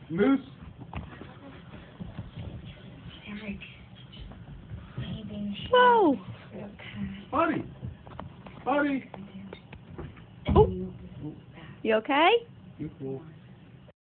Moose? Whoa! Buddy! Buddy! Oh. You okay? Good boy.